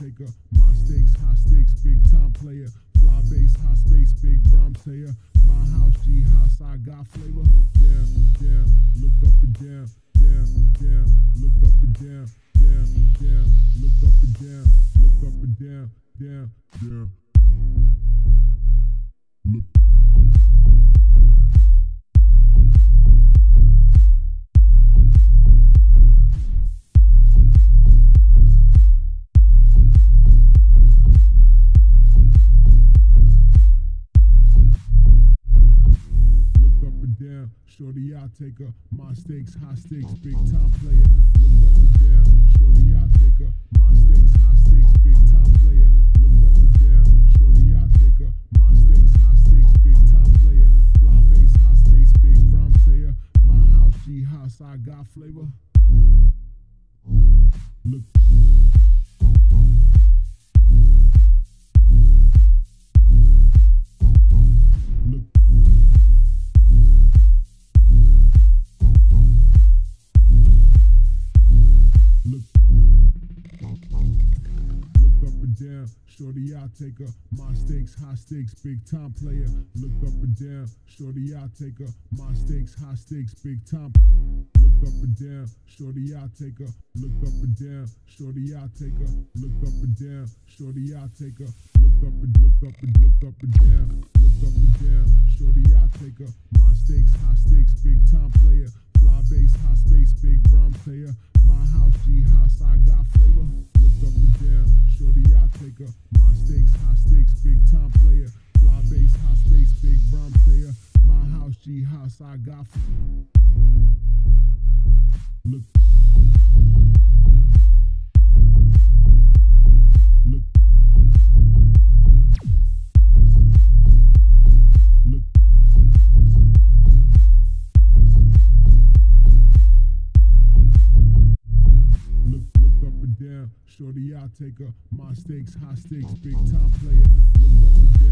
taker. My stakes, high stakes, big time player. Fly base, high space, big rhyme sayer. My house, G house, I got flavor. Down, down, look up and down, down, down, look up and down, down, down, look up and down, look up and down, down, down. Look. Shorty, I'll take her. My stakes, high stakes, big time player. Look up and down. Shorty, I'll take her. My stakes, high stakes, big time player. Look up and down. Shorty, I'll take her. My stakes, high stakes, big time player. Fly base, high space, big rhyme sayer. My house, G house, I got flavor. Look. Down, shorty, I'll take her. My stakes, high stakes, big time player. Look up and down, shorty, I'll take her. My stakes, high stakes, big time. Look up and down, shorty, I'll take her. Look up and down, shorty, I'll take her. Look up and down, shorty, I'll take her. Look up and look up and look up and down. Look up and down, shorty, I'll take her. My stakes, high stakes, big time player. Fly base, high space, big rhyme sayer. My house, G house, I got flavor. Look up and down, shorty, I'll take her. My stakes, high stakes, big time player. Fly base, high space, big rhyme sayer. My house, G house, I got flavor. Look. Look. Look. Shorty, I'll take her. My stakes, high stakes, big time player. Look up and down.